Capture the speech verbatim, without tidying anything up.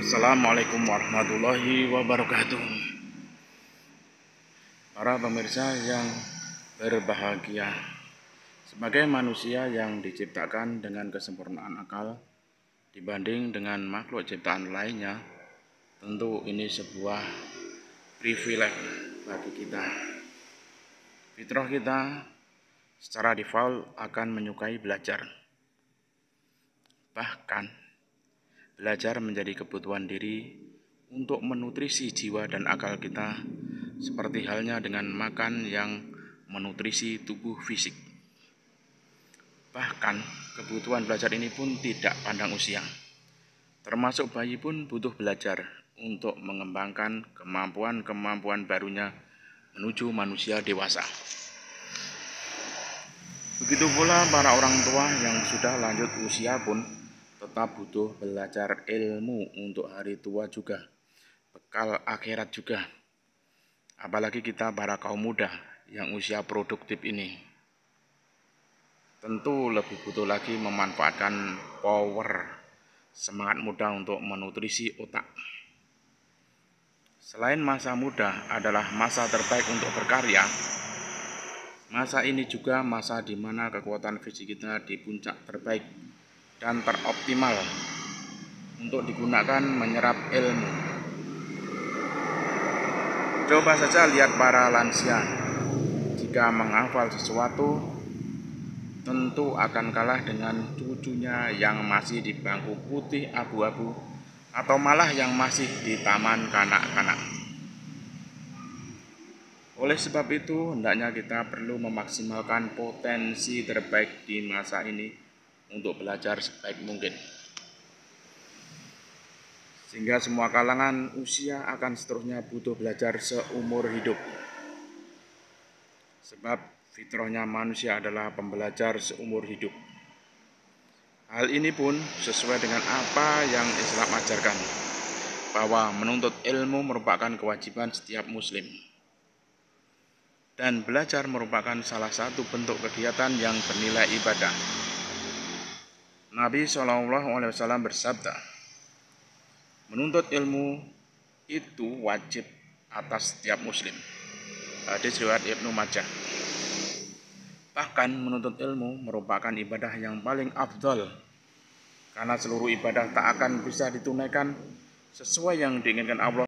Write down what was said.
Assalamualaikum warahmatullahi wabarakatuh. Para pemirsa yang berbahagia, sebagai manusia yang diciptakan dengan kesempurnaan akal dibanding dengan makhluk ciptaan lainnya, tentu ini sebuah privilege bagi kita. Fitrah kita secara default akan menyukai belajar. Bahkan belajar menjadi kebutuhan diri untuk menutrisi jiwa dan akal kita, seperti halnya dengan makan yang menutrisi tubuh fisik. Bahkan kebutuhan belajar ini pun tidak pandang usia. Termasuk bayi pun butuh belajar untuk mengembangkan kemampuan-kemampuan barunya menuju manusia dewasa. Begitu pula para orang tua yang sudah lanjut usia pun tetap butuh belajar ilmu untuk hari tua juga, bekal akhirat juga. Apalagi kita para kaum muda yang usia produktif ini, tentu lebih butuh lagi memanfaatkan power semangat muda untuk menutrisi otak. Selain masa muda adalah masa terbaik untuk berkarya, masa ini juga masa di mana kekuatan fisik kita di puncak terbaik dan teroptimal untuk digunakan menyerap ilmu. Coba saja lihat para lansia, jika menghafal sesuatu tentu akan kalah dengan cucunya yang masih di bangku putih abu-abu atau malah yang masih di taman kanak-kanak. Oleh sebab itu, hendaknya kita perlu memaksimalkan potensi terbaik di masa ini untuk belajar sebaik mungkin, sehingga semua kalangan usia akan seterusnya butuh belajar seumur hidup. Sebab fitrahnya manusia adalah pembelajar seumur hidup. Hal ini pun sesuai dengan apa yang Islam ajarkan, bahwa menuntut ilmu merupakan kewajiban setiap muslim. Dan belajar merupakan salah satu bentuk kegiatan yang bernilai ibadah. Nabi shallallahu alaihi wasallam bersabda, menuntut ilmu itu wajib atas setiap muslim. Hadis riwayat Ibnu Majah. Bahkan menuntut ilmu merupakan ibadah yang paling afdal, karena seluruh ibadah tak akan bisa ditunaikan sesuai yang diinginkan Allah